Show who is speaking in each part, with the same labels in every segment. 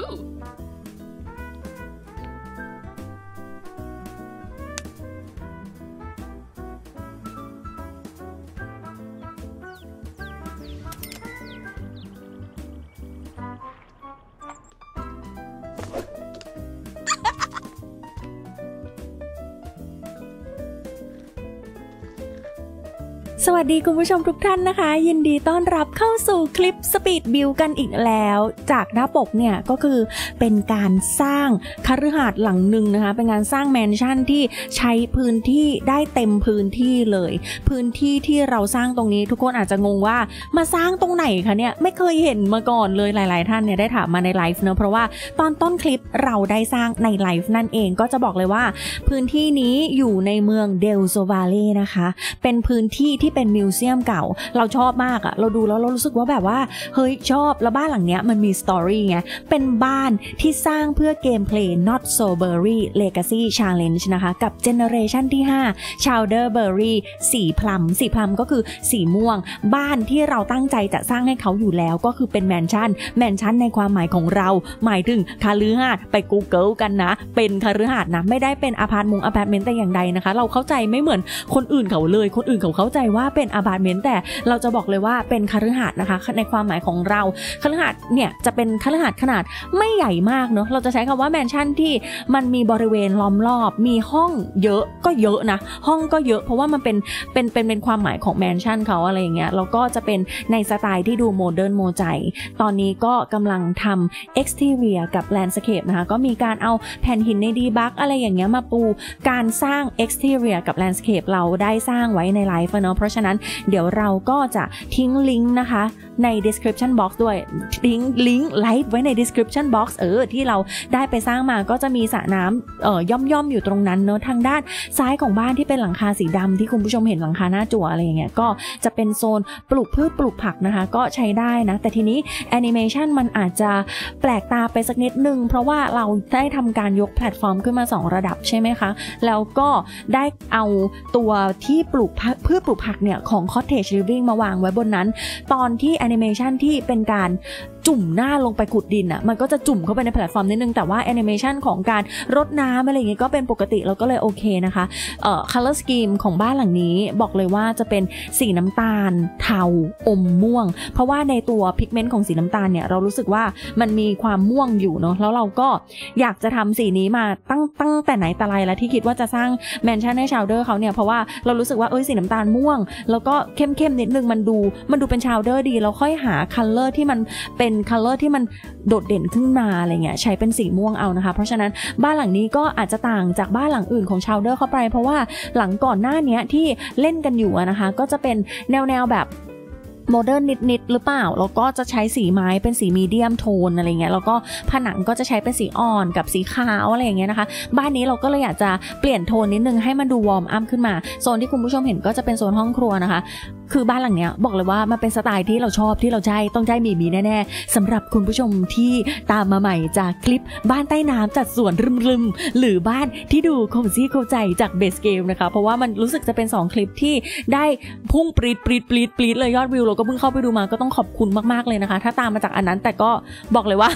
Speaker 1: สวัสดีคุณผู้ชมทุกท่านนะคะยินดีต้อนรับเข้าสู่คลิปสปีดบิลกันอีกแล้วจากหน้าปกเนี่ยก็คือเป็นการสร้างคฤหาสน์หลังหนึ่งนะคะเป็นการสร้างแมนชั่นที่ใช้พื้นที่ได้เต็มพื้นที่เลยพื้นที่ที่เราสร้างตรงนี้ทุกคนอาจจะงงว่ามาสร้างตรงไหนคะเนี่ยไม่เคยเห็นมาก่อนเลยหลายๆท่านเนี่ยได้ถามมาในไลฟ์เนอะเพราะว่าตอนต้นคลิปเราได้สร้างในไลฟ์นั่นเองก็จะบอกเลยว่าพื้นที่นี้อยู่ในเมืองเดลโซวาเล่นะคะเป็นพื้นที่ที่เป็นมิวเซียมเก่าเราชอบมากอะเราดูแล้วเรารู้สึกว่าแบบว่าเฮ้ยชอบแล้วบ้านหลังเนี้ยมันมีสตอรี่ไงเป็นบ้านที่สร้างเพื่อเกมเพลย์ Not So Berry Legacy Challenge นะคะกับเจเนอเรชันที่5 Chowderberry สีพลัมก็คือสีม่วงบ้านที่เราตั้งใจจะสร้างให้เขาอยู่แล้วก็คือเป็นแมนชั่นในความหมายของเราหมายถึงคฤหาสน์ไป Google กันนะเป็นคฤหาสน์นะไม่ได้เป็นอพาร์ตเมนต์แต่อย่างใดนะคะเราเข้าใจไม่เหมือนคนอื่นเขาเลยคนอื่นเขาเข้าใจว่าเป็นอพาร์ตเมนต์แต่เราจะบอกเลยว่าเป็นคฤหาสน์นะคะในความหมายของเราคฤหาสน์เนี่ยจะเป็นคฤหาสน์ขนาดไม่ใหญ่มากเนาะเราจะใช้คำว่าแมนชั่นที่มันมีบริเวณล้อมรอบมีห้องเยอะก็เยอะนะห้องก็เยอะเพราะว่ามันเป็นความหมายของแมนชั่นเขาอะไรอย่างเงี้ยแล้วก็จะเป็นในสไตล์ที่ดูโมเดิร์นโมใจตอนนี้ก็กำลังทำ exterior กับ landscape นะคะก็มีการเอาแผ่นหินในดีบักอะไรอย่างเงี้ยมาปูการสร้าง exterior กับ landscape เราได้สร้างไว้ในไลฟ์เนาะเพราะฉะนั้นเดี๋ยวเราก็จะทิ้งลิงก์นะคะใน description box ด้วยทิ้งลิงก์ไลฟ์ไว้ใน description box ที่เราได้ไปสร้างมาก็จะมีสระน้ำย่อมอยู่ตรงนั้นเนอะทางด้านซ้ายของบ้านที่เป็นหลังคาสีดำที่คุณผู้ชมเห็นหลังคาหน้าจั่วอะไรอย่างเงี้ยก็จะเป็นโซนปลูกพืชปลูกผักนะคะก็ใช้ได้นะแต่ทีนี้แอนิเมชันมันอาจจะแปลกตาไปสักนิดนึงเพราะว่าเราได้ทำการยกแพลตฟอร์มขึ้นมา2ระดับใช่ไหมคะแล้วก็ได้เอาตัวที่ปลูกพืชปลูกผักเนี่ยของ Cottage Living มาวางไว้บนนั้นตอนที่แอนิเมชันที่เป็นการจุ่มหน้าลงไปขุดดินอ่ะมันก็จะจุ่มเข้าไปในแพลตฟอร์มนิดนึงแต่ว่าแอนิเมชันของการรดน้ำอะไรอย่างเงี้ยก็เป็นปกติเราก็เลยโอเคนะคะcolor scheme ของบ้านหลังนี้บอกเลยว่าจะเป็นสีน้ำตาลเทาอมม่วงเพราะว่าในตัวพิกเมนต์ของสีน้ำตาลเนี่ยเรารู้สึกว่ามันมีความม่วงอยู่เนาะแล้วเราก็อยากจะทำสีนี้มาตั้งแต่ไหนแต่ไรแล้วที่คิดว่าจะสร้างแมนชั่นให้ชาวเดอร์เขาเนี่ยเพราะว่าเรารู้สึกว่าสีน้ำตาลม่วงแล้วก็เข้มนิดนึงมันดูเป็นชาวเดอร์ดีแล้วค่อยหาคัลเลอร์ที่มันเป็นคัลเลอร์ที่มันโดดเด่นขึ้นมาอะไรเงี้ยใช้เป็นสีม่วงเอานะคะเพราะฉะนั้นบ้านหลังนี้ก็อาจจะต่างจากบ้านหลังอื่นของชาวเดอร์เข้าไปเพราะว่าหลังก่อนหน้านี้ที่เล่นกันอยู่นะคะก็จะเป็นแนวแบบโมเดิร์นนิดหรือเปล่าแล้วก็จะใช้สีไม้เป็นสีมีเดียมโทนอะไรเงี้ยแล้วก็ผนังก็จะใช้เป็นสีอ่อนกับสีขาวอะไรอย่างเงี้ยนะคะบ้านนี้เราก็เลยอยากจะเปลี่ยนโทนนิดนึงให้มันดูวอร์มอัพขึ้นมาโซนที่คุณผู้ชมเห็นก็จะเป็นโซนห้องครัวนะคะคือบ้านหลังเนี้ยบอกเลยว่ามันเป็นสไตล์ที่เราชอบที่เราใช้ต้องใช้มีแน่ๆสำหรับคุณผู้ชมที่ตามมาใหม่จากคลิปบ้านใต้น้ำจัดสวนรึมหรือบ้านที่ดูโคซี่เข้าใจจากเบสเกมนะคะเพราะว่ามันรู้สึกจะเป็น2คลิปที่ได้พุ่งปรีดเลยยอดวิวเราก็เพิ่งเข้าไปดูมาก็ต้องขอบคุณมากๆเลยนะคะถ้าตามมาจากอันนั้นแต่ก็บอกเลยว่า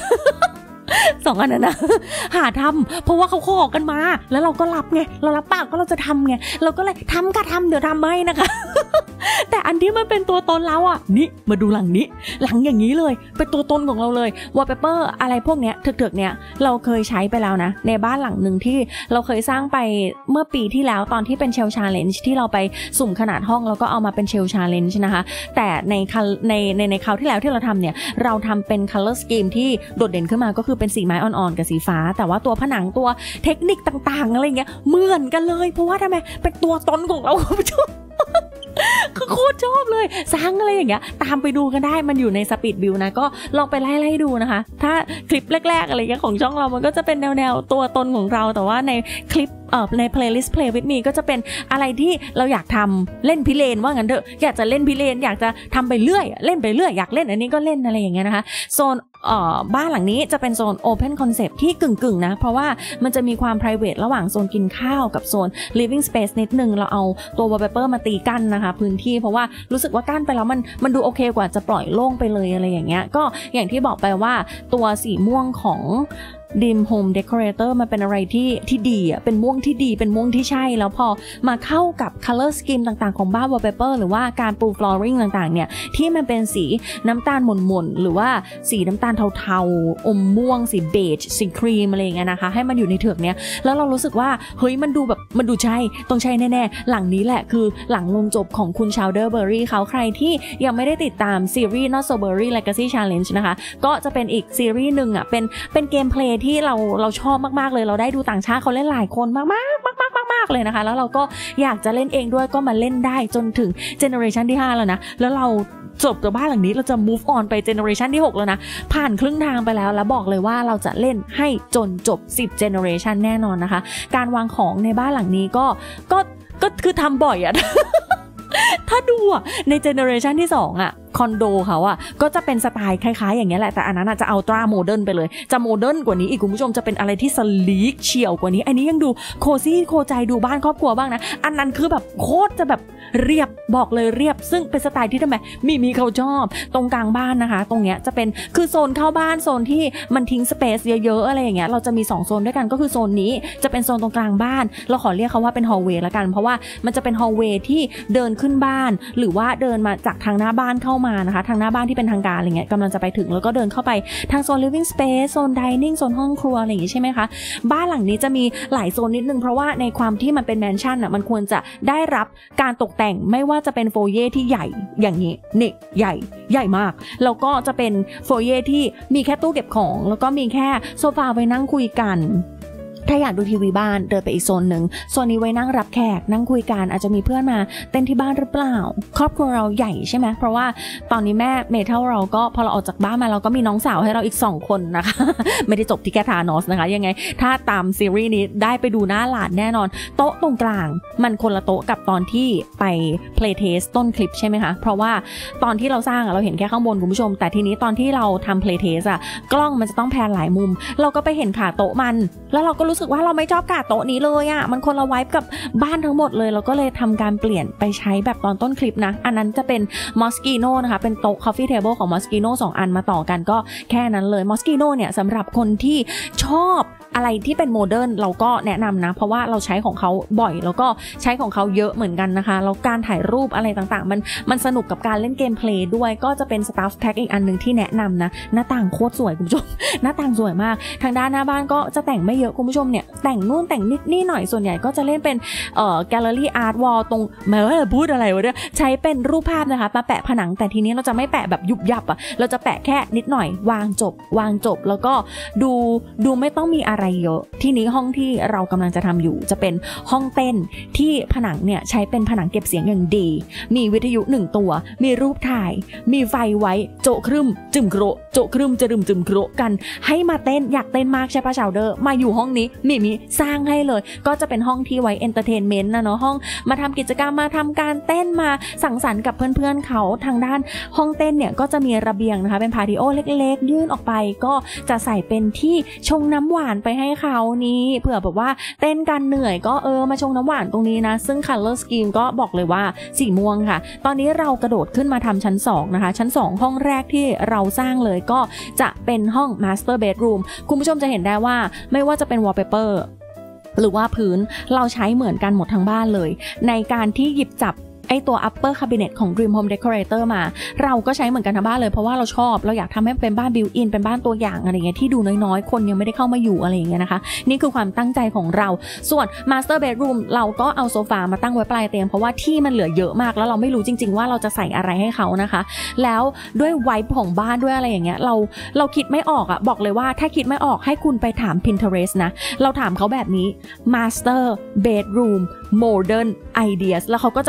Speaker 1: 2 อันนั้นนะหาทำเพราะว่าเขาขอกันมาแล้วเราก็รับไงเรารับปากก็เราจะทำไงเราก็เลยทำก็ทำเดี๋ยวทำให้นะคะ แต่อันที่มันเป็นตัวตนเราอ่ะนี่มาดูหลังนี้หลังอย่างนี้เลยเป็นตัวตนของเราเลยวอลเปเปอร์อะไรพวกเนี้ยเถือกๆเนี้ยเราเคยใช้ไปแล้วนะในบ้านหลังหนึ่งที่เราเคยสร้างไปเมื่อปีที่แล้วตอนที่เป็นเชลชาเลนจ์ที่เราไปสุ่มขนาดห้องแล้วก็เอามาเป็นเชลชาเลนจ์นะคะแต่ในคราวที่แล้วที่เราทำเนี่ยเราทำเป็น color scheme ที่โดดเด่นขึ้นมาก็คือเป็นสีไม้อ่อนๆกับสีฟ้าแต่ว่าตัวผนังตัวเทคนิคต่างๆอะไรเงี้ยเหมือนกันเลยเพราะว่าทำไมเป็นตัวตนของเราคือโคตรชอบเลยสร้างอะไรอย่างเงี้ยตามไปดูกันได้มันอยู่ในสปีดบิลนะก็ลองไปไล่ดูนะคะถ้าคลิปแรกๆอะไรเงี้ยของช่องเรามันก็จะเป็นแนวตัวตนของเราแต่ว่าในคลิปใน playlist play with me ก็จะเป็นอะไรที่เราอยากทำเล่นพิเรนว่างั้นเถอะอยากจะเล่นพิเรนอยากจะทำไปเรื่อยเล่นไปเรื่อยอยากเล่นอันนี้ก็เล่นอะไรอย่างเงี้ยนะคะโซนบ้านหลังนี้จะเป็นโซน Open Concept ที่กึ่งนะเพราะว่ามันจะมีความ private ระหว่างโซนกินข้าวกับโซน living space นิดนึงเราเอาตัว wallpaper มาตีกั้นนะคะพื้นที่เพราะว่ารู้สึกว่ากั้นไปแล้วมันดูโอเคกว่าจะปล่อยโล่งไปเลยอะไรอย่างเงี้ยก็อย่างที่บอกไปว่าตัวสีม่วงของDream Home Decorator มันเป็นอะไรที่ดีอ่ะเป็นม่วงที่ดีเป็นม่วงที่ใช่แล้วพอมาเข้ากับ color scheme ต่างๆของบ้าน wallpaper หรือว่าการปู flooring ต่างๆเนี่ยที่มันเป็นสีน้ำตาลหม่นๆหรือว่าสีน้ำตาลเทาๆอมม่วงสีเบจสีครีมอะไรอย่างเงี้ยนะคะให้มันอยู่ในเถือกเนี้ยแล้วเรารู้สึกว่าเฮ้ยมันดูใช่ต้องใช่แน่ๆหลังนี้แหละคือหลังลงจบของคุณชาวเดอร์เบอร์รี่เขาใครที่ยังไม่ได้ติดตามซีรีส์ Not So Berry Legacy Challenge นะคะก็จะเป็นอีกซีรีส์หนึ่งอ่ะเป็นเกมเพลย์ที่เราชอบมากๆเลยเราได้ดูต่างชาติเขาเล่นหลายคนมากๆเลยนะคะแล้วเราก็อยากจะเล่นเองด้วยก็มาเล่นได้จนถึงเจเนอเรชันที่5แล้วนะแล้วเราจบกับบ้านหลังนี้เราจะ move on ไปเจเนอเรชันที่6แล้วนะผ่านครึ่งทางไปแล้วบอกเลยว่าเราจะเล่นให้จนจบ10 generation แน่นอนนะคะการวางของในบ้านหลังนี้ก็คือทำบ่อยอะ ถ้าดูอ่ะในเจเนอเรชันที่2อ่ะคอนโดเขาอ่ะก็จะเป็นสไตล์คล้ายๆอย่างเงี้ยแหละแต่อันนั้นจะอัลตร้าโมเดิร์นไปเลยจะโมเดิร์นกว่านี้อีกคุณผู้ชมจะเป็นอะไรที่สลีกเฉียวกว่านี้อันนี้ยังดูโคซี่โคใจดูบ้านครอบครัวบ้างนะอันนั้นคือแบบโคตรจะแบบเรียบบอกเลยเรียบซึ่งเป็นสไตล์ที่ทำไมมีเขาชอบตรงกลางบ้านนะคะตรงเนี้ยจะเป็นคือโซนเข้าบ้านโซนที่มันทิ้งสเปซเยอะๆอะไรอย่างเงี้ยเราจะมี2โซนด้วยกันก็คือโซนนี้จะเป็นโซนตรงกลางบ้านเราขอเรียกเขาว่าเป็นฮอลล์เวย์ละกันเพราะว่ามันจะเป็นฮอลล์เวย์ที่เดินขึ้นบ้านหรือว่าเดินมาจากทางหน้าบ้านเข้ามานะคะทางหน้าบ้านที่เป็นทางการอะไรเงี้ยกำลังจะไปถึงแล้วก็เดินเข้าไปทางโซน living space โซน dining โซนห้องครัวอะไรอย่างงี้ใช่ไหมคะบ้านหลังนี้จะมีหลายโซนนิดนึงเพราะว่าในความที่มันเป็นแมนชั่นอ่ะมันควรจะได้รับการตกแต่งไม่ว่าจะเป็นโฟเย่ที่ใหญ่อย่างนี้นี่ใหญ่มากแล้วก็จะเป็นโฟเย่ที่มีแค่ตู้เก็บของแล้วก็มีแค่โซฟาไว้นั่งคุยกันถ้าอยากดูทีวีบ้านเดินไปอีกโซนหนึ่งโซนนี้ไว้นั่งรับแขกนั่งคุยกันอาจจะมีเพื่อนมาเต้นที่บ้านหรือเปล่าครอบครัวเราใหญ่ใช่ไหมเพราะว่าตอนนี้แม่เมทัลเราก็พอเราออกจากบ้านมาเราก็มีน้องสาวให้เราอีก2คนนะคะ ไม่ได้จบที่แค่ทานอสนะคะยังไงถ้าตามซีรีส์นี้ได้ไปดูหน้าหลานแน่นอนโต๊ะตรงกลางมันคนละโต๊ะกับตอนที่ไป play test ต้นคลิปใช่ไหมคะเพราะว่าตอนที่เราสร้างเราเห็นแค่ข้างบนคุณผู้ชมแต่ทีนี้ตอนที่เราทำ play test กล้องมันจะต้องแพนหลายมุมเราก็ไปเห็นขาโต๊ะมันแล้วเราก็รู้สึกว่าเราไม่ชอบขาโต๊ะนี้เลยอ่ะมันคนละไวบ์กับบ้านทั้งหมดเลยเราก็เลยทำการเปลี่ยนไปใช้แบบตอนต้นคลิปนะอันนั้นจะเป็น Moschino นะคะเป็นโต๊ะ coffee table ของ Moschino 2 อันมาต่อกันก็แค่นั้นเลย Moschino เนี่ยสำหรับคนที่ชอบอะไรที่เป็นโมเดิร์นเราก็แนะนำนะเพราะว่าเราใช้ของเขาบ่อยแล้วก็ใช้ของเขาเยอะเหมือนกันนะคะแล้วการถ่ายรูปอะไรต่างๆมันสนุกกับการเล่นเกมเพลย์ด้วยก็จะเป็น Stuff Pack อีกอันนึงที่แนะนำนะหน้าต่างโคตรสวยคุณผู้ชมหน้าต่างสวยมากทางด้านหน้าบ้านก็จะแต่งไม่เยอะคุณผู้ชมเนี่ยแต่งนู่นแต่งนี่หน่อยส่วนใหญ่ก็จะเล่นเป็นแกลเลอรี่อาร์ตวอลตรงไม่ว่าจะพูดอะไรวะเนี่ยใช้เป็นรูปภาพนะคะมาแปะผนังแต่ทีนี้เราจะไม่แปะแบบยุบยับอ่ะเราจะแปะแค่นิดหน่อยวางจบแล้วก็ดูไม่ต้องมีอะไรเยอะที่นี้ห้องที่เรากำลังจะทำอยู่จะเป็นห้องเต้นที่ผนังเนี่ยใช้เป็นผนังเก็บเสียงอย่างดีมีวิทยุ1ตัวมีรูปถ่ายมีไฟไว้โจะครึมจึมโกรโจะครึมจะรึมจึมโกรกันให้มาเต้นอยากเต้นมากใช่ปะชาวเดอร์มาอยู่ห้องนี้มีสร้างให้เลยก็จะเป็นห้องที่ไว้เอนเตอร์เทนเมนต์นะเนาะห้องมาทำกิจกรรมมาทำการเต้นมาสังสรรค์กับเพื่อนๆเขาทางด้านห้องเต้นเนี่ยก็จะมีระเบียงนะคะเป็นพาติโอเล็กๆยื่นออกไปก็จะใส่เป็นที่ชงน้ำหวานไปให้เขานี้เผื่อแบบว่าเต้นกันเหนื่อยก็มาชงน้ำหวานตรงนี้นะซึ่ง color scheme ก็บอกเลยว่าสีม่วงค่ะตอนนี้เรากระโดดขึ้นมาทำชั้น2นะคะชั้น2ห้องแรกที่เราสร้างเลยก็จะเป็นห้อง master bedroom คุณผู้ชมจะเห็นได้ว่าไม่ว่าจะเป็น wallpaper หรือว่าพื้นเราใช้เหมือนกันหมดทั้งบ้านเลยในการที่หยิบจับไอตัว upper cabinet ของ Dream Home Decorator มาเราก็ใช้เหมือนกันทั้งบ้านเลยเพราะว่าเราชอบเราอยากทำให้เป็นบ้าน built in เป็นบ้านตัวอย่างอะไรเงี้ยที่ดูน้อยๆคนยังไม่ได้เข้ามาอยู่อะไรอย่างเงี้ยนะคะนี่คือความตั้งใจของเราส่วน master bedroom เราก็เอาโซฟามาตั้งไว้ปลายเตียงเพราะว่าที่มันเหลือเยอะมากแล้วเราไม่รู้จริงๆว่าเราจะใส่อะไรให้เขานะคะแล้วด้วยไวบ์ของบ้านด้วยอะไรอย่างเงี้ยเราคิดไม่ออกอ่ะบอกเลยว่าถ้าคิดไม่ออกให้คุณไปถาม Pinterest นะเราถามเขาแบบนี้ master bedroom modern ideas แล้วเขาก็จะขึ้นรูป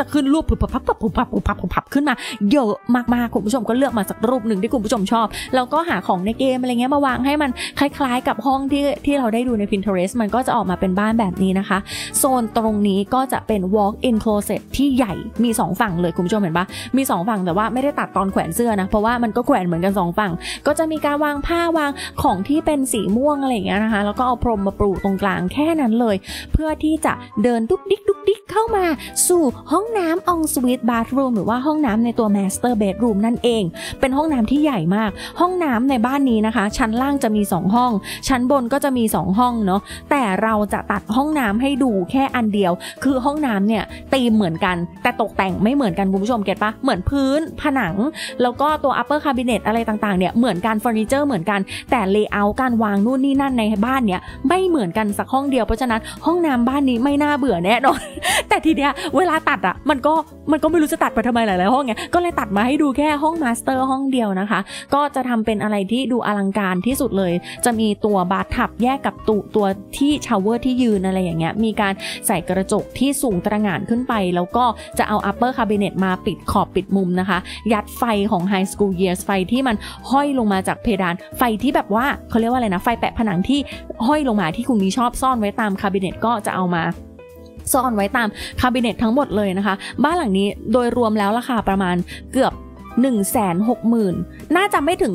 Speaker 1: บขึ้นมาเยอะมากๆคุณผู้ชมก็เลือกมาสักรูปหนึ่งที่คุณผู้ชมชอบแล้วก็หาของในเกมอะไรเงี้ยมาวางให้มันคล้ายๆกับห้องที่เราได้ดูใน Pinterest มันก็จะออกมาเป็นบ้านแบบนี้นะคะโซนตรงนี้ก็จะเป็น walk-in closet ที่ใหญ่มี2ฝั่งเลยคุณผู้ชมเห็นปะมี2ฝั่งแต่ว่าไม่ได้ตัดตอนแขวนเสื้อนะเพราะว่ามันก็แขวนเหมือนกัน2ฝั่งก็จะมีการวางผ้าวางของที่เป็นสีม่วงอะไรอย่างเงี้ยนะคะแล้วก็เอาพรมมาปลูกตรงกลางแค่นั้นเลยเพื่อที่จะเดินดุ๊กดิ๊กเข้ามาสู่ห้องน้ำ en suite bathroom หรือว่าห้องน้ำในตัว master bedroom นั่นเองเป็นห้องน้ำที่ใหญ่มากห้องน้ำในบ้านนี้นะคะชั้นล่างจะมี2ห้องชั้นบนก็จะมี2ห้องเนาะแต่เราจะตัดห้องน้ำให้ดูแค่อันเดียวคือห้องน้ำเนี่ยธีมเหมือนกันแต่ตกแต่งไม่เหมือนกันคุณผู้ชมเก็ตปะเหมือนพื้นผนังแล้วก็ตัว upper cabinet อะไรต่างๆเนี่ยเหมือนกันเฟอร์นิเจอร์เหมือนกันแต่ layout การวางนู่นนี่นั่นในบ้านเนี่ยไม่เหมือนกันสักห้องเดียวเพราะฉะนั้นห้องน้ำบ้านนี้ไม่น่าเบื่อแน่นอน แต่ทีเนี้ยเวลาตัดอ่ะมันก็ไม่รู้จะตัดไปทำไมหลายๆห้องไงก็เลยตัดมาให้ดูแค่ห้องมาสเตอร์ห้องเดียวนะคะก็จะทำเป็นอะไรที่ดูอลังการที่สุดเลยจะมีตัวบาร์ทับแยกกับตัวที่ชาวเวอร์ที่ยืนอะไรอย่างเงี้ยมีการใส่กระจกที่สูงตระหง่านขึ้นไปแล้วก็จะเอา upper cabinet มาปิดขอบปิดมุมนะคะยัดไฟของ High School Years ไฟที่มันห้อยลงมาจากเพดานไฟที่แบบว่าเขาเรียกว่าอะไรนะไฟแปะผนังที่ห้อยลงมาที่คุณมีชอบซ่อนไว้ตามคาบิเนตก็จะเอามาซ่อนไว้ตามคาบิเนตทั้งหมดเลยนะคะบ้านหลังนี้โดยรวมแล้วราคาประมาณเกือบ160,000น่าจะไม่ถึง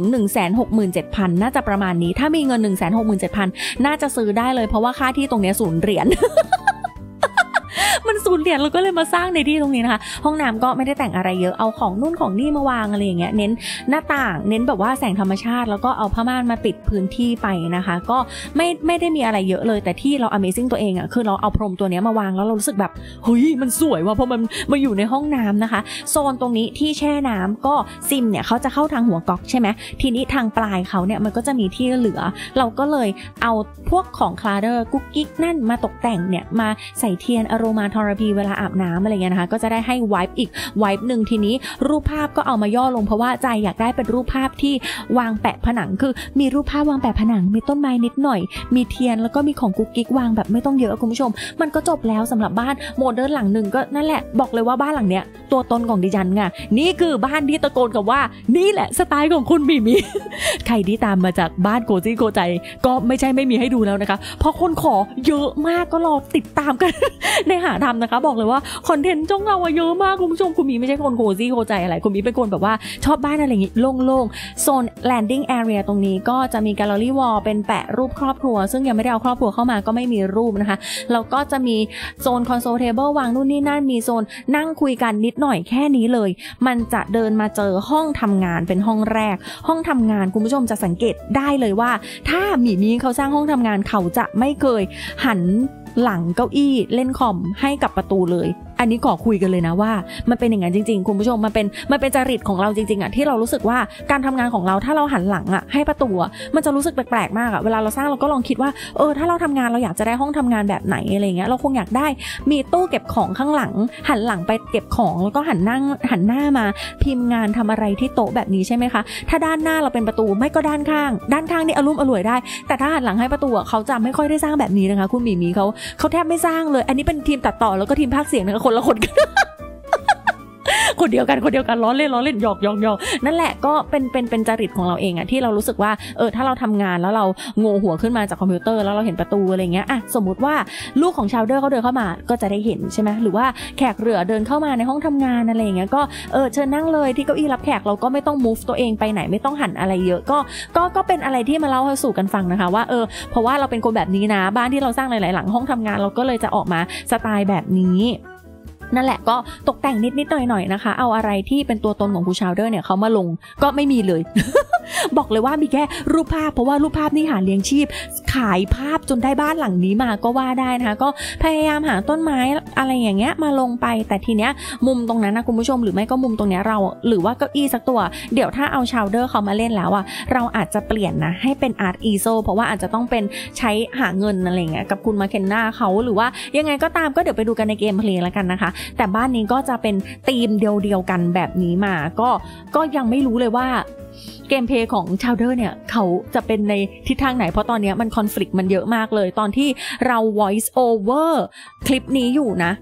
Speaker 1: 167,000น่าจะประมาณนี้ถ้ามีเงิน167,000น่าจะซื้อได้เลยเพราะว่าค่าที่ตรงนี้0 เหรียญ มัน0 เหรียญเราก็เลยมาสร้างในที่ตรงนี้นะคะห้องน้ำก็ไม่ได้แต่งอะไรเยอะเอาของนู่นของนี่มาวางอะไรอย่างเงี้ยเน้นหน้าต่างเน้นแบบว่าแสงธรรมชาติแล้วก็เอาผ้าม่านมาปิดพื้นที่ไปนะคะก็ไม่ได้มีอะไรเยอะเลยแต่ที่เรา Amazing ตัวเองอ่ะคือเราเอาพรมตัวนี้มาวางแล้วเรารู้สึกแบบเฮ้ยมันสวยว่ะเพราะมันมาอยู่ในห้องน้ำนะคะโซนตรงนี้ที่แช่น้ำก็ซิมเนี่ยเขาจะเข้าทางหัวก๊อกใช่ไหมทีนี้ทางปลายเขาเนี่ยมันก็จะมีที่เหลือเราก็เลยเอาพวกของคลาเดอร์กุ๊กกิ๊กนั่นมาตกแต่งเนี่ยมาใส่เทียนอโรมาเทอราพีเวลาอาบน้ำอะไรเงี้ยนะคะก็จะได้ให้ไวป์อีกไวป์หนึ่งทีนี้รูปภาพก็เอามาย่อลงเพราะว่าใจอยากได้เป็นรูปภาพที่วางแปะผนังคือมีรูปภาพวางแปะผนังมีต้นไม้นิดหน่อยมีเทียนแล้วก็มีของกุ๊กกิ๊กวางแบบไม่ต้องเยอะคุณผู้ชมมันก็จบแล้วสำหรับบ้านโมเดิร์นหลังหนึ่งก็นั่นแหละบอกเลยว่าบ้านหลังเนี้ยตัวตนของดิฉันไงนี่คือบ้านที่ตะโกนกับว่านี่แหละสไตล์ของคุณมี ใครที่ตามมาจากบ้านโกซี่โกใจก็ไม่ใช่ไม่มีให้ดูแล้วนะคะเพราะคนขอเยอะมากก็รอติดตามกัน ในหาทำนะคะบอกเลยว่าคอนเทนต์จ้องเราเยอะมากคุณผู้ชมคุณมีไม่ใช่คนโกซี่โกใจอะไรคุณมีเป็นคนแบบว่าชอบบ้านอะไรอย่างงี้โล่งๆโซน landing area ตรงนี้ก็จะมีแกลเลอรี่วอลเป็นแปะรูปครอบครัวซึ่งยังไม่ได้เอาครอบครัวเข้ามาก็ไม่มีรูปนะคะแล้วก็จะมีโซนคอนโซลเทเบิลวางนู่นนี่นั่นมีโซนนั่งคุยกันนิดหน่อยแค่นี้เลยมันจะเดินมาเจอห้องทำงานเป็นห้องแรกห้องทำงานคุณผู้ชมจะสังเกตได้เลยว่าถ้าหมีเขาสร้างห้องทำงานเขาจะไม่เคยหันหลังเก้าอี้เล่นคอมให้กับประตูเลยอันนี้ขอคุยกันเลยนะว่ามันเป็นอย่างนั้นจริงๆคุณผู้ชมมันเป็นจริตของเราจริงๆอ่ะที่เรารู้สึกว่าการทำงานของเราถ้าเราหันหลังอ่ะให้ประตูมันจะรู้สึกแปลกๆมากอ่ะเวลาเราสร้างเราก็ลองคิดว่าถ้าเราทำงานเราอยากจะได้ห้องทำงานแบบไหนอะไรเงี้ยเราคงอยากได้มีตู้เก็บของข้างหลังหันหลังไปเก็บของแล้วก็หันหน้ามาพิมพ์งานทำอะไรที่โต๊ะแบบนี้ใช่ไหมคะถ้าด้านหน้าเราเป็นประตูไม่ก็ด้านข้างนี่อารมณ์อร่วยได้แต่ถ้าหันหลังให้ประตูเขาจะไม่ค่อยได้สร้างแบบนี้นะคะคุณหมีเขาแทบไม่สร้างเลยอันนี้เป็นทีมตัดต่อแล้วก็ทีมพากย์เสียงนะคะคนละคนกัน คนเดียวกันล้อเล่นหยอกนั่นแหละก็เป็นจริตของเราเองอะที่เรารู้สึกว่าถ้าเราทำงานแล้วเราโงหัวขึ้นมาจากคอมพิวเตอร์แล้วเราเห็นประตูอะไรเงี้ยอะสมมุติว่าลูกของชาวเดอร์เขาเดินเข้ามาก็จะได้เห็นใช่ไหมหรือว่าแขกเรือเดินเข้ามาในห้องทำงานอะไรเงี้ยก็เชิญนั่งเลยที่เก้าอี้รับแขกเราก็ไม่ต้อง move ตัวเองไปไหนไม่ต้องหันอะไรเยอะก็เป็นอะไรที่มาเล่าให้สู่กันฟังนะคะว่าเพราะว่าเราเป็นคนแบบนี้นะบ้านที่เราสร้างหลายๆหลังห้องทำงานเราก็เลยจะออกมาสไตล์แบบนี้นั่นแหละก็ตกแต่งนิดหน่อยนะคะเอาอะไรที่เป็นตัวตนของผู้ชาวเดอร์เนี่ยเขามาลงก็ไม่มีเลย บอกเลยว่ามีแค่รูปภาพเพราะว่ารูปภาพนี่หาเลี้ยงชีพขายภาพจนได้บ้านหลังนี้มาก็ว่าได้นะคะก็พยายามหาต้นไม้อะไรอย่างเงี้ยมาลงไปแต่ทีเนี้ยมุมตรงนั้นนะคุณผู้ชมหรือไม่ก็มุมตรงเนี้ยเราหรือว่าเก้าอี้สักตัวเดี๋ยวถ้าเอาชาวเดอร์เขามาเล่นแล้วเราอาจจะเปลี่ยนนะให้เป็นอาร์ตอีโซเพราะว่าอาจจะต้องเป็นใช้หาเงินอะไรเงี้ยกับคุณมาเคนนาเขาหรือว่ายังไงก็ตามก็เดี๋ยวไปดูกันในเกมเพลย์แล้วกันนะคะแต่บ้านนี้ก็จะเป็นธีมเดียวกันแบบนี้มาก็ยังไม่รู้เลยว่าเกมเพลย์ของชาวเดอร์เนี่ยเขาจะเป็นในทิศทางไหนเพราะตอนนี้มันคอนฟลิกต์มันเยอะมากเลยตอนที่เรา voice over คลิปนี้อยู่นะ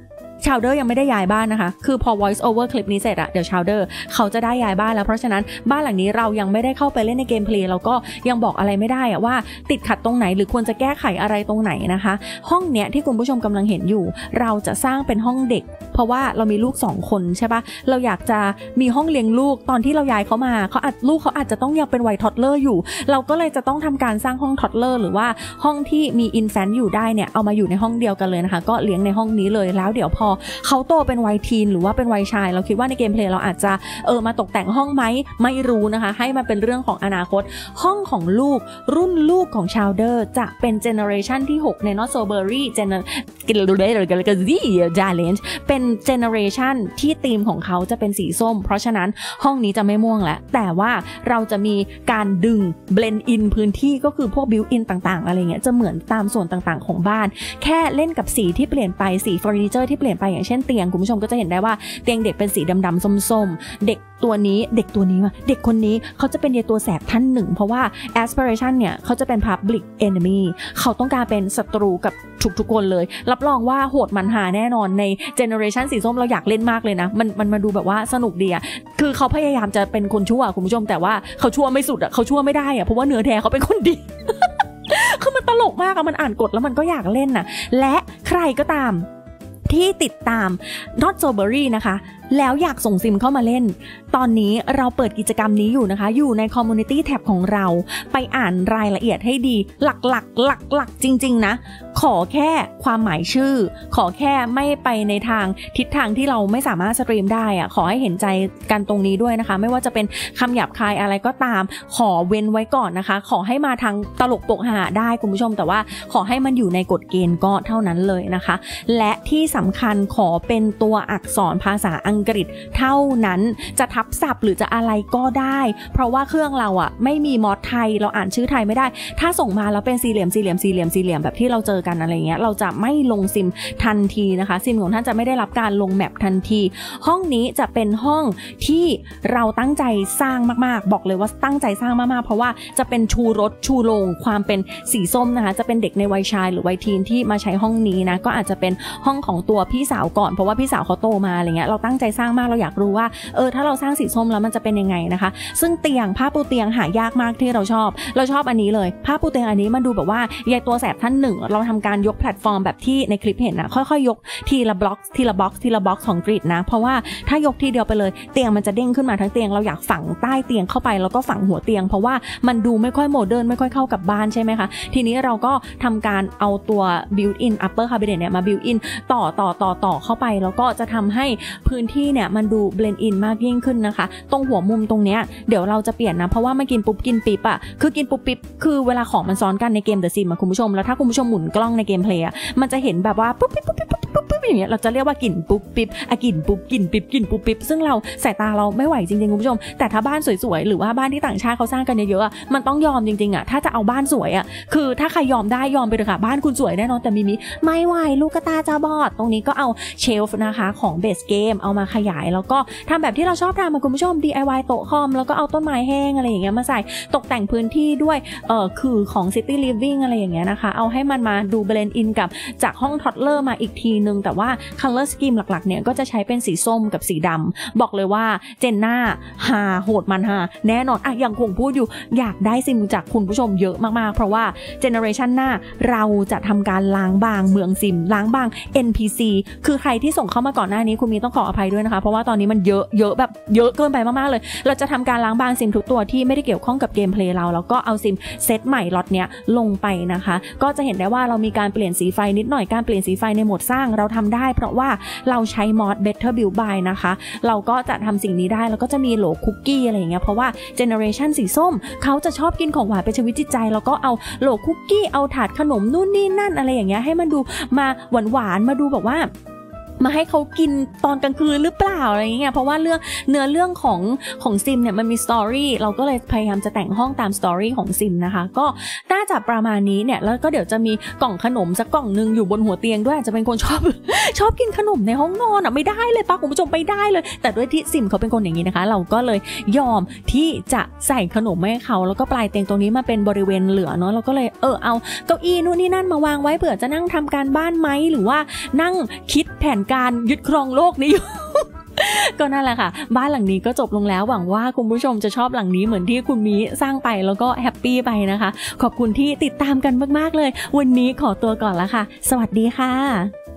Speaker 1: ชาวเดอร์ยังไม่ได้ย้ายบ้านนะคะคือพอ voice over คลิปนี้เสร็จอะเดี๋ยวชาวเดอร์เขาจะได้ย้ายบ้านแล้วเพราะฉะนั้นบ้านหลังนี้เรายังไม่ได้เข้าไปเล่นในเกมเพลย์เราก็ยังบอกอะไรไม่ได้อะว่าติดขัดตรงไหนหรือควรจะแก้ไขอะไรตรงไหนนะคะห้องเนี้ยที่คุณผู้ชมกำลังเห็นอยู่เราจะสร้างเป็นห้องเด็กเพราะว่าเรามีลูก2คนใช่ปะเราอยากจะมีห้องเลี้ยงลูกตอนที่เราย้ายเขามาลูกเขาอาจจะต้องยังเป็นวัยทอดเลอร์อยู่เราก็เลยจะต้องทำการสร้างห้องทอดเลอร์หรือว่าห้องที่มีอินแฟนต์อยู่ได้เนี่ยเอามาอยู่ในห้องเดียวกันเลยนะคะก็เลี้ยงในห้องนี้เลยแล้วเดี๋ยวพอเขาโตเป็นวัยทีนหรือว่าเป็นวัยชายเราคิดว่าในเกมเพลย์เราอาจจะมาตกแต่งห้องไหมไม่รู้นะคะให้มันเป็นเรื่องของอนาคตห้องของลูกรุ่นลูกของชาวเดอร์จะเป็นเจเนอเรชันที่6ใน Not So Berry Challenge เป็นเจเนอเรชันที่ธีมของเขาจะเป็นสีส้มเพราะฉะนั้นห้องนี้จะไม่ม่วงแล้วแต่ว่าเราจะมีการดึง blend in พื้นที่ก็คือพวก built in ต่างๆอะไรเงี้ยจะเหมือนตามส่วนต่างๆของบ้านแค่เล่นกับสีที่เปลี่ยนไปสีเฟอร์นิเจอร์ที่เปลี่ยนไปอย่างเช่นเตียงคุณผู้ชมก็จะเห็นได้ว่าเตียงเด็กเป็นสีดำๆส้มๆเด็กคนนี้เขาจะเป็นยายตัวแสบท่านหนึ่งเพราะว่า aspiration เนี่ยเขาจะเป็น public enemy เขาต้องการเป็นศัตรูกับทุกคนเลยรับรองว่าโหดมันหาแน่นอนใน generation สีส้มเราอยากเล่นมากเลยนะมันมาดูแบบว่าสนุกดีอะคือเขาพยายามจะเป็นคนชั่วคุณผู้ชมแต่ว่าเขาชั่วไม่สุดอะเขาชั่วไม่ได้อะเพราะว่าเนื้อแท้เขาเป็นคนดี คือมันตลกมากอะมันอ่านกฎแล้วมันก็อยากเล่นน่ะและใครก็ตามที่ติดตาม Not So Berry นะคะแล้วอยากส่งซิมเข้ามาเล่นตอนนี้เราเปิดกิจกรรมนี้อยู่นะคะอยู่ใน Community Tab ของเราไปอ่านรายละเอียดให้ดีหลักจริงๆนะขอแค่ความหมายชื่อขอแค่ไม่ไปในทางทิศทางที่เราไม่สามารถสตรีมได้อะขอให้เห็นใจกันตรงนี้ด้วยนะคะไม่ว่าจะเป็นคำหยาบคายอะไรก็ตามขอเว้นไว้ก่อนนะคะขอให้มาทางตลกปกหาได้คุณผู้ชมแต่ว่าขอให้มันอยู่ในกฎเกณฑ์ก็เท่านั้นเลยนะคะและที่สำคัญขอเป็นตัวอักษรภาษาอังกฤษเท่านั้นจะทับศัพท์หรือจะอะไรก็ได้เพราะว่าเครื่องเราอ่ะไม่มีมอดไทยเราอ่านชื่อไทยไม่ได้ถ้าส่งมาแล้วเป็นสี่เหลี่ยมแบบที่เราเจอกันอะไรเงี้ยเราจะไม่ลงซิมทันทีนะคะซิมของท่านจะไม่ได้รับการลงแมปทันทีห้องนี้จะเป็นห้องที่เราตั้งใจสร้างมากๆบอกเลยว่าตั้งใจสร้างมากๆเพราะว่าจะเป็นชูรสชูโรงความเป็นสีส้มนะคะจะเป็นเด็กในวัยชายหรือวัยทีนที่มาใช้ห้องนี้นะก็อาจจะเป็นห้องของตัวพี่สาวก่อนเพราะว่าพี่สาวเขาโตมาอะไรเงี้ยเราตั้งใจสร้างมากเราอยากรู้ว่าถ้าเราสร้างสีส้มแล้วมันจะเป็นยังไงนะคะซึ่งเตียงผ้าปูเตียงหายากมากที่เราชอบอันนี้เลยผ้าปูเตียงอันนี้มันดูแบบว่ายายตัวแสบท่านหนึ่งเราทำการยกแพลตฟอร์มแบบที่ในคลิปเห็นนะค่อยๆยกทีละบล็อกของกริดนะเพราะว่าถ้ายกทีเดียวไปเลยเตียงมันจะเด้งขึ้นมาทั้งเตียงเราอยากฝังใต้เตียงเข้าไปแล้วก็ฝังหัวเตียงเพราะว่ามันดูไม่ค่อยโมเดิร์นไม่ค่อยเข้ากับบ้านใช่ไหมคะทีนี้เราก็ทำการเอาตัว built in upper cabinet เนี่ยมา built in ต่อเข้าไปแล้วก็จะทำให้พื้นที่เนี่ยมันดู blend in มากยิ่งขึ้นนะคะตรงหัวมุมตรงเนี้ยเดี๋ยวเราจะเปลี่ยนนะเพราะว่ามันกินปุ๊บกินปิ๊บอ่ะคือกินปุ๊บปิ๊บคือเวลาของมันซ้อนกันในเกม The Sims คุณผู้ชมแล้วถ้าคุณผู้ชมหมุนกล้องในเกมเพลย์มันจะเห็นแบบว่าปุ๊บปิ๊บอย่างเงี้ยเราจะเรียกว่ากลิ่นปุ๊บปิ๊บกลิ่นปุ๊บกลิ่นปิ๊บกลิ่นปุ๊บปิ๊บซึ่งเราสายตาเราไม่ไหวจริงๆคุณผู้ชมแต่ถ้าบ้านสวยๆหรือว่าบ้านที่ต่างชาติเขาสร้างกันเยอะๆมันต้องยอมจริงๆอ่ะถ้าจะเอาบ้านสวยอ่ะคือถ้าใครยอมได้ยอมไปเลยค่ะบ้านคุณสวยแน่นอนแต่มิไม่ไหวลูกกระตาจะบอดตรงนี้ก็เอาเชลฟ์นะคะของเบสเกมเอามาขยายแล้วก็ทำแบบที่เราชอบทำคุณผู้ชม DIY โต๊ะคอมแล้วก็เอาต้นไม้แห้งอะไรอย่างเงี้ยมาใส่ตกแต่งพื้นที่ด้วยคือของ City Living อะไรอย่างเงี้ยนะคะเอาให้มันมาดู blend in กับจากห้องทอดเลอร์มาอีกทีนึงแต่ว่า color scheme หลักๆเนี่ยก็จะใช้เป็นสีส้มกับสีดำบอกเลยว่าเจนหน้าหาโหดมันหาแน่นอนอย่างคงพูดอยู่อยากได้ซิมจากคุณผู้ชมเยอะมากๆเพราะว่าเจเนอเรชันหน้าเราจะทำการล้างบางเมืองซิมล้างบาง NPC คือใครที่ส่งเข้ามาก่อนหน้านี้คุณมีต้องขออภัยด้วยนะคะเพราะว่าตอนนี้มันเยอะแบบเยอะเกินไปมากๆเลยเราจะทำการล้างบางซิมทุกตัวที่ไม่ได้เกี่ยวข้องกับเกมเพลย์เราแล้วก็เอาซิมเซตใหม่ล็อตเนี้ยลงไปนะคะก็จะเห็นได้ว่าเรามีการเปลี่ยนสีไฟนิดหน่อยการเปลี่ยนสีไฟในโหมดสร้างเราทำได้เพราะว่าเราใช้มอด Better Build By นะคะเราก็จะทำสิ่งนี้ได้แล้วก็จะมีโหลคุกกี้อะไรอย่างเงี้ยเพราะว่าเจเนอเรชันสีส้มเขาจะชอบกินของหวานเป็นชีวิตจิตใจแล้วก็เอาโหลคุกกี้เอาถาดขนมนู่นนี่นั่นอะไรอย่างเงี้ยให้มันดูมาหวานมาดูแบบว่ามาให้เขากินตอนกลางคืนหรือเปล่าอะไรอย่างเงี้ยเพราะว่าเนื้อเรื่องของซิมเนี่ยมันมีสตอรี่เราก็เลยพยายามจะแต่งห้องตามสตอรี่ของซิมนะคะก็น่าจะประมาณนี้เนี่ยแล้วก็เดี๋ยวจะมีกล่องขนมสักกล่องนึงอยู่บนหัวเตียงด้วยอาจจะเป็นคนชอบกินขนมในห้องนอนไม่ได้เลยป้าคุณผู้ชมไม่ได้เลยแต่ด้วยที่ซิมเขาเป็นคนอย่างนี้นะคะเราก็เลยยอมที่จะใส่ขนมให้เขาแล้วก็ปลายเตียงตรงนี้มาเป็นบริเวณเหลือเนาะเราก็เลยเอาเก้าอี้นู่นนี่นั่นมาวางไว้เผื่อจะนั่งทำการบ้านไหมหรือว่านั่งคิดแผนการยึดครองโลกนี้อยู่ ก็นั่นแหละค่ะบ้านหลังนี้ก็จบลงแล้วหวังว่าคุณผู้ชมจะชอบหลังนี้เหมือนที่คุณมีสร้างไปแล้วก็แฮปปี้ไปนะคะขอบคุณที่ติดตามกันมากๆเลยวันนี้ขอตัวก่อนละค่ะสวัสดีค่ะ